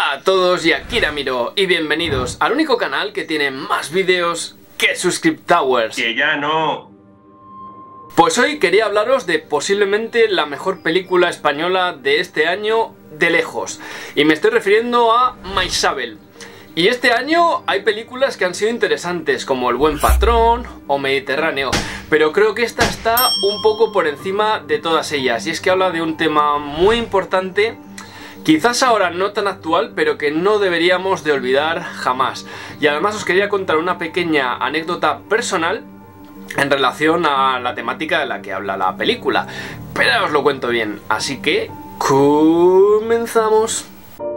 Hola a todos y aquí Ramiro y bienvenidos al único canal que tiene más vídeos que Subscriptowers. Que ya no. Pues hoy quería hablaros de posiblemente la mejor película española de este año de lejos. Y me estoy refiriendo a Maisabel. Y este año hay películas que han sido interesantes como El Buen Patrón o Mediterráneo, pero creo que esta está un poco por encima de todas ellas, y es que habla de un tema muy importante, quizás ahora no tan actual, pero que no deberíamos de olvidar jamás. Y además os quería contar una pequeña anécdota personal en relación a la temática de la que habla la película, pero os lo cuento bien, así que comenzamos.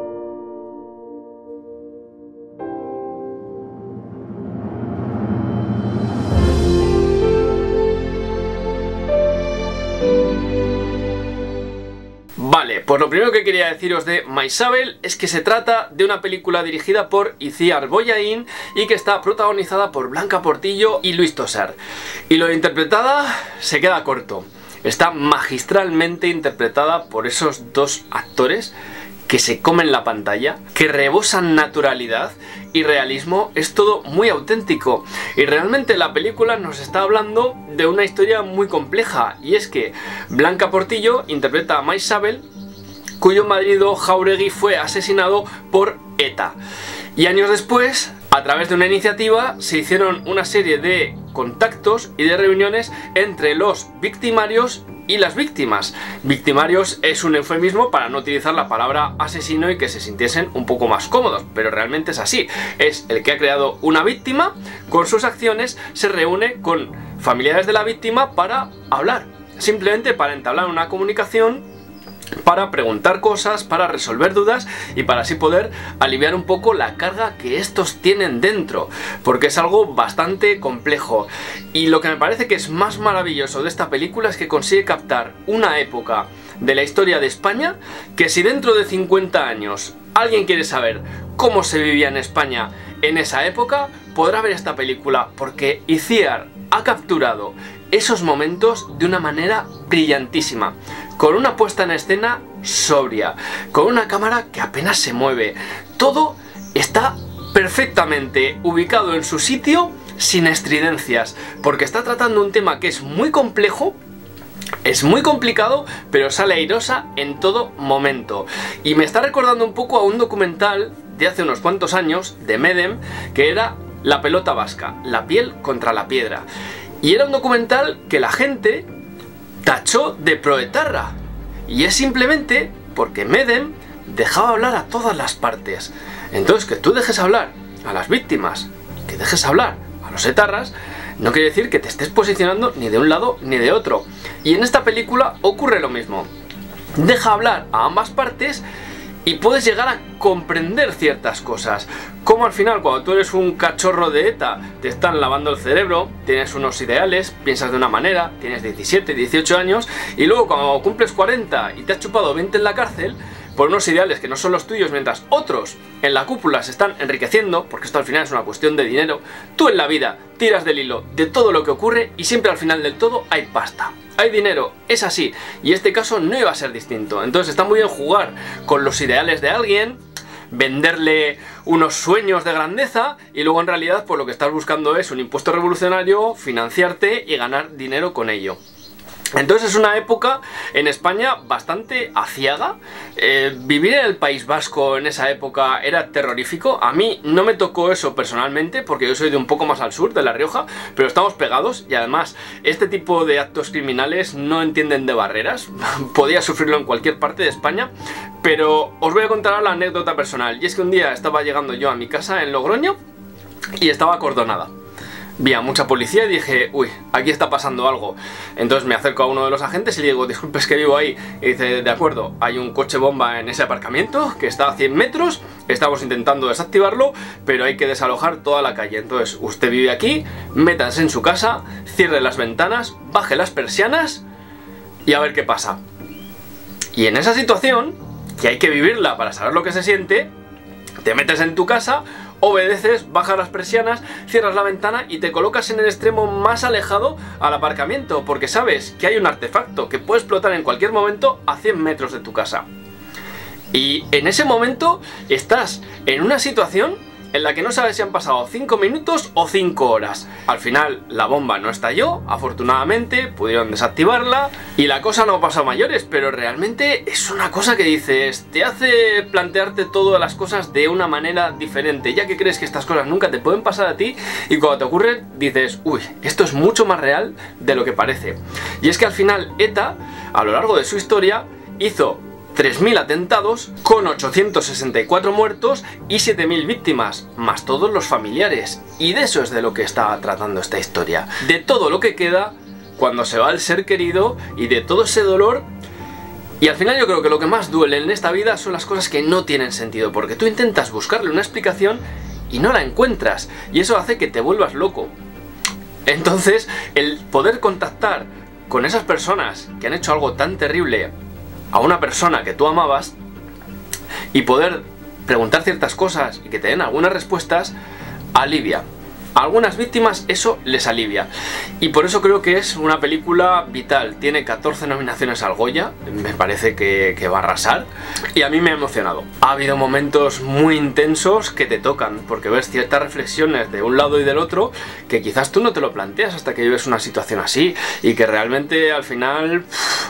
Vale, pues lo primero que quería deciros de Maisabel es que se trata de una película dirigida por Itziar Bollaín y que está protagonizada por Blanca Portillo y Luis Tosar. Y lo de interpretada se queda corto. Está magistralmente interpretada por esos dos actores que se comen la pantalla, que rebosan naturalidad y realismo. Es todo muy auténtico y realmente la película nos está hablando de una historia muy compleja, y es que Blanca Portillo interpreta a Maisabel, cuyo marido Jáuregui fue asesinado por ETA, y años después, a través de una iniciativa, se hicieron una serie de contactos y de reuniones entre los victimarios y las víctimas. Victimarios es un eufemismo para no utilizar la palabra asesino y que se sintiesen un poco más cómodos, pero realmente es así. Es el que ha creado una víctima, con sus acciones se reúne con familiares de la víctima para hablar, simplemente para entablar una comunicación, para preguntar cosas, para resolver dudas y para así poder aliviar un poco la carga que estos tienen dentro, porque es algo bastante complejo. Y lo que me parece que es más maravilloso de esta película es que consigue captar una época de la historia de España que, si dentro de 50 años alguien quiere saber cómo se vivía en España en esa época, podrá ver esta película, porque Itziar ha capturado esos momentos de una manera brillantísima, con una puesta en escena sobria, con una cámara que apenas se mueve. Todo está perfectamente ubicado en su sitio, sin estridencias, porque está tratando un tema que es muy complejo, es muy complicado, pero sale airosa en todo momento. Y me está recordando un poco a un documental de hace unos cuantos años, de Medem, que era La pelota vasca, la piel contra la piedra. Y era un documental que la gente tachó de proetarra. Y es simplemente porque Medem dejaba hablar a todas las partes. Entonces, que tú dejes hablar a las víctimas, que dejes hablar a los etarras, no quiere decir que te estés posicionando ni de un lado ni de otro. Y en esta película ocurre lo mismo. Deja hablar a ambas partes y puedes llegar a comprender ciertas cosas. Como al final, cuando tú eres un cachorro de ETA, te están lavando el cerebro, tienes unos ideales, piensas de una manera, tienes 17, 18 años, y luego cuando cumples 40 y te has chupado 20 en la cárcel por unos ideales que no son los tuyos, mientras otros en la cúpula se están enriqueciendo, porque esto al final es una cuestión de dinero, tú en la vida tiras del hilo de todo lo que ocurre y siempre al final del todo hay pasta, hay dinero, es así, y este caso no iba a ser distinto. Entonces está muy bien jugar con los ideales de alguien, venderle unos sueños de grandeza, y luego en realidad pues lo que estás buscando es un impuesto revolucionario, financiarte y ganar dinero con ello. Entonces es una época en España bastante aciaga. Vivir en el País Vasco en esa época era terrorífico. A mí no me tocó eso personalmente, porque yo soy de un poco más al sur, de La Rioja, pero estamos pegados, y además este tipo de actos criminales no entienden de barreras. Podía sufrirlo en cualquier parte de España, pero os voy a contar ahora la anécdota personal. Y es que un día estaba llegando yo a mi casa en Logroño y estaba acordonada. Vi a mucha policía y dije, uy, aquí está pasando algo. Entonces me acerco a uno de los agentes y le digo, disculpe, es que vivo ahí. Y dice, de acuerdo, hay un coche bomba en ese aparcamiento que está a 100 metros, estamos intentando desactivarlo, pero hay que desalojar toda la calle. Entonces usted vive aquí, métanse en su casa, cierre las ventanas, baje las persianas y a ver qué pasa. Y en esa situación, que hay que vivirla para saber lo que se siente, te metes en tu casa, obedeces, bajas las persianas, cierras la ventana y te colocas en el extremo más alejado al aparcamiento, porque sabes que hay un artefacto que puede explotar en cualquier momento a 100 metros de tu casa. Y en ese momento estás en una situación en la que no sabes si han pasado 5 minutos o 5 horas. Al final la bomba no estalló, afortunadamente pudieron desactivarla y la cosa no pasó a mayores, pero realmente es una cosa que dices, te hace plantearte todas las cosas de una manera diferente, ya que crees que estas cosas nunca te pueden pasar a ti y cuando te ocurren dices, uy, esto es mucho más real de lo que parece. Y es que al final ETA, a lo largo de su historia, hizo 3.000 atentados con 864 muertos y 7.000 víctimas, más todos los familiares. Y de eso es de lo que está tratando esta historia. De todo lo que queda cuando se va el ser querido y de todo ese dolor. Y al final yo creo que lo que más duele en esta vida son las cosas que no tienen sentido, porque tú intentas buscarle una explicación y no la encuentras. Y eso hace que te vuelvas loco. Entonces, el poder contactar con esas personas que han hecho algo tan terrible a una persona que tú amabas y poder preguntar ciertas cosas y que te den algunas respuestas, alivia. A algunas víctimas eso les alivia. Y por eso creo que es una película vital. Tiene 14 nominaciones al Goya, me parece que va a arrasar. Y a mí me ha emocionado. Ha habido momentos muy intensos que te tocan, porque ves ciertas reflexiones de un lado y del otro que quizás tú no te lo planteas hasta que vives una situación así. Y que realmente al final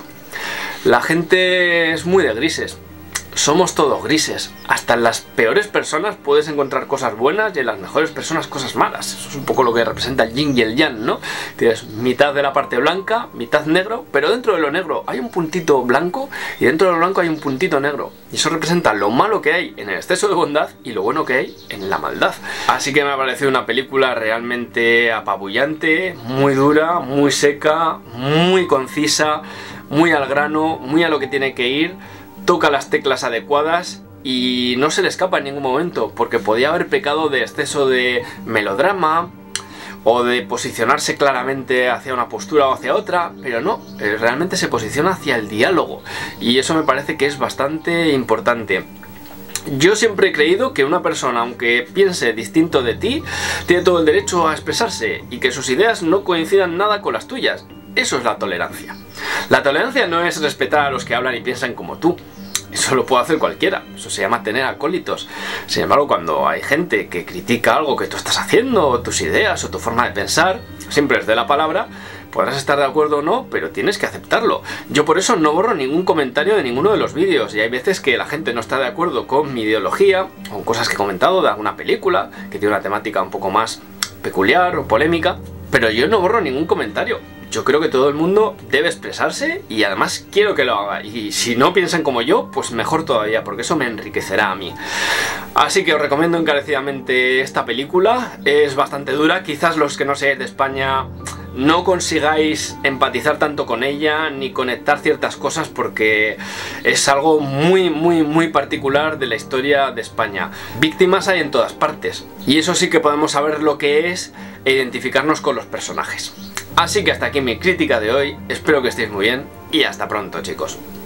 la gente es muy de grises. Somos todos grises. Hasta en las peores personas puedes encontrar cosas buenas y en las mejores personas cosas malas. Eso es un poco lo que representa el yin y el yang, ¿no? Tienes mitad de la parte blanca, mitad negro, pero dentro de lo negro hay un puntito blanco y dentro de lo blanco hay un puntito negro. Y eso representa lo malo que hay en el exceso de bondad y lo bueno que hay en la maldad. Así que me ha parecido una película realmente apabullante, muy dura, muy seca, muy concisa, muy al grano, muy a lo que tiene que ir. Toca las teclas adecuadas y no se le escapa en ningún momento, porque podía haber pecado de exceso de melodrama o de posicionarse claramente hacia una postura o hacia otra, pero no, realmente se posiciona hacia el diálogo y eso me parece que es bastante importante. Yo siempre he creído que una persona, aunque piense distinto de ti, tiene todo el derecho a expresarse y que sus ideas no coincidan nada con las tuyas. Eso es la tolerancia. La tolerancia no es respetar a los que hablan y piensan como tú. Eso lo puede hacer cualquiera. Eso se llama tener acólitos. Sin embargo, cuando hay gente que critica algo que tú estás haciendo, o tus ideas, o tu forma de pensar, siempre les dé la palabra, podrás estar de acuerdo o no, pero tienes que aceptarlo. Yo por eso no borro ningún comentario de ninguno de los vídeos. Y hay veces que la gente no está de acuerdo con mi ideología, o con cosas que he comentado de alguna película, que tiene una temática un poco más peculiar o polémica, pero yo no borro ningún comentario. Yo creo que todo el mundo debe expresarse y además quiero que lo haga. Y si no piensan como yo, pues mejor todavía, porque eso me enriquecerá a mí. Así que os recomiendo encarecidamente esta película. Es bastante dura. Quizás los que no seáis de España no consigáis empatizar tanto con ella ni conectar ciertas cosas porque es algo muy particular de la historia de España. Víctimas hay en todas partes y eso sí que podemos saber lo que es e identificarnos con los personajes. Así que hasta aquí mi crítica de hoy, espero que estéis muy bien y hasta pronto, chicos.